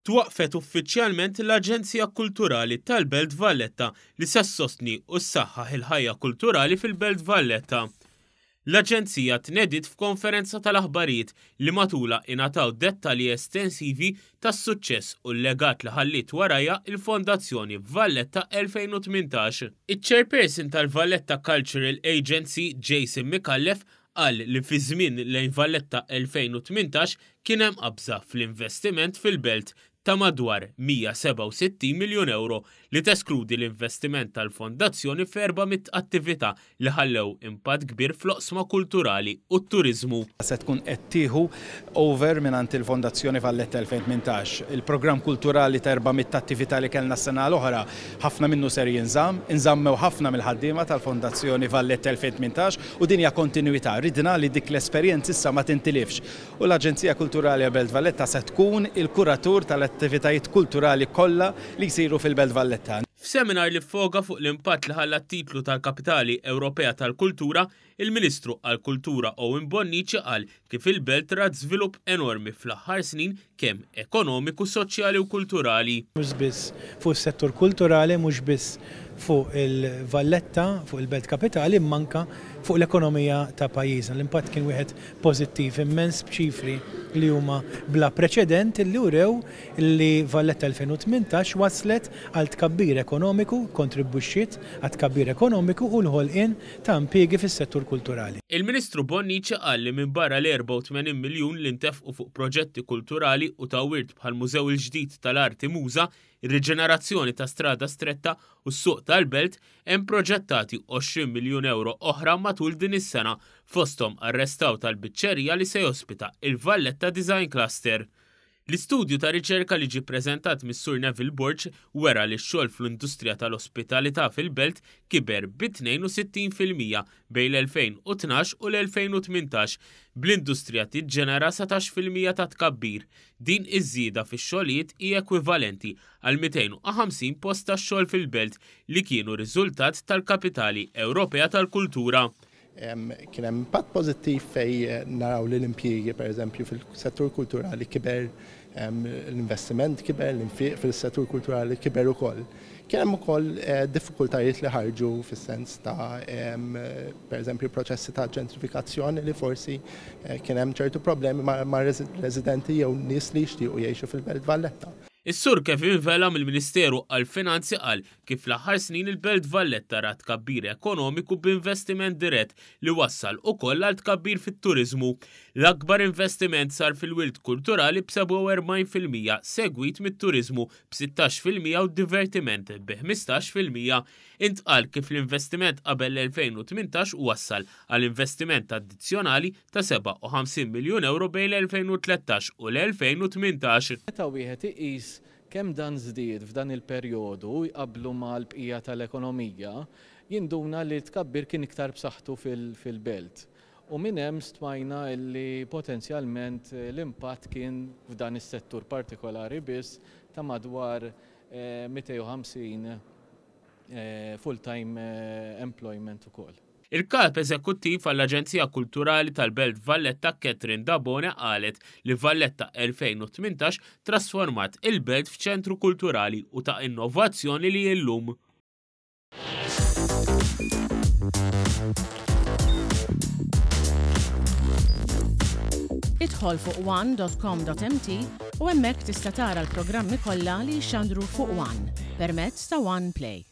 Twaqqfet uffiċjalment l-Aġenzija Kulturali tal-Belt Valletta li se ssostni u ssaħħaħ il-ħajja kulturali fil-Belt Valletta. L-Aġenzija tnediet f'konferenza tal-aħbarijiet li matula ingħataw dettalji estensivi tas-suċċess u l-legat li ħallit warajja il-Fondazzjoni Valletta 2018. Iċ-Chairperson tal-Valletta Cultural Agency Jason Mikallef qal li fi żmien lejn Valletta 2018 kien hemm qabża fl-investiment fil-belt ta' madwar 167 miljun euro li teskludi l-investiment tal-fondazzjoni f'400 attività li ħallew impatt kbir fl-oqsma kulturali u t-turizmu. Se tkun qed tieħu over mingħand il-Fondazzjoni Valletta 2018. Il-programm kulturali ta' 400 attività li kellna s-sena l-oħra ħafna minnu ser inżammew ħafna mill-ħaddiema tal-Fondazzjoni Valletta 2018 u din hija kontinwità. Ridna li dik l-esperjenza issa ma tintilifx. U l-Aġenzija Kulturali Belt Valletta se tkun il-kuratur tal-attivitajiet kulturali kollha li jsiru fil-Belt Valletta. F'seminar li foga fuq l-impatt li ħalla t-titlu tal-Kapitali Ewropea tal-Kultura, il-Ministru għall-Kultura Owen Bonnici qal kif il-belt ra żvilupp enormi fl-aħħar snin kemm ekonomiku, soċjali u kulturali. Mhux biss fuq is-settur kulturali, mhux biss fuq il-Valletta, fuq il-Belt Kapitali, manka fuq l-ekonomija ta' pajjiżna. L-impatt kien wieħed pożittiv immens b'ċifri li huma bla preċedent li urew li Valletta 2018 waslet għal tkabbir ekonomiku, kontribwixxiet għal tkabbir ekonomiku u l-ħolqien ta' impjiegi fis-settur kulturali. Il-Ministru Bonnici qal li minn barra l-84 miljun li ntefqu fuq proġetti kulturali u ta' wirt bħal Mużew il-ġdid tal-Arti Muża, ir-riġenerazzjoni ta' strada stretta u s-suq tal-belt hemm proġettati 20 miljun euro oħra matul din is-sena fosthom arrestaw tal-biċċerija li se jospita il-Valletta Design Cluster. L-istudju ta' riċerka li ġie ppreżentat mis-Sur Neville Borch wera li x-xogħol fl-industrija tal-ospitalità fil-belt kiber b'62% bejn l-2012 u l-2018 bl-industrija tiġġenera 17% ta' tkabbir. Din iż-żieda fix-xogħlijiet hija ekwivalenti għal 250 post ta' xogħol fil-belt li kienu riżultat tal-Kapitali Ewropea tal-Kultura. Kien hemm impatt pożittiv fej naraw li l-impjiegi pereżempju fil-settur kulturali kiber, l-investiment kiber, l-infiq fil-settur kulturali kiber ukoll. Kien hemm ukoll diffikultajiet li ħarġu fis-sens ta' pereżempju proċessi ta' ġentrifikazzjoni li forsi kien hemm ċertu problemi ma' residenti jew nies li jixtiequ jgħixu fil-Belt Valletta. Is-Sur Kevin Vella mill-Ministeru għall-Finanzi qal kif l-aħħar snin il-Belt Valletta ra tkabbir ekonomiku b'investiment dirett li wassal ukoll għal tkabbir fit-turiżmu. L-akbar investiment sar fil-wild kulturali b'47%, segwit mit-turiżmu b'16% u d-divertiment b'15%. Intqal kif l-investiment qabel l-2018 wassal għal investiment addizzjonali ta' 57 miljun euro bejn l-2013 u l-2018. Meta wieħed iqis kemm dan żdied f'dan il-perjodu jqabblu mal-bqija tal-ekonomija, jinduna li tkabbir kien iktar b'saħħtu fil-belt. U minn hemm stwajna li potenzjalment l-impatt kien f'dan is-settur partikolari biss ta' madwar 250 full-time employment ukoll. Il-kap eżekuttiv għall-Aġenzija Kulturali tal-Belt Valletta Catherine Dabone qalet li Valletta 2018 trasformat il-belt f'ċentru kulturali u ta' innovazzjoni li llum. Idħol fuq one.com.mt u hemmhekk tista' tara l-programmi kollha li jxandru fuq One permezz ta' One Play.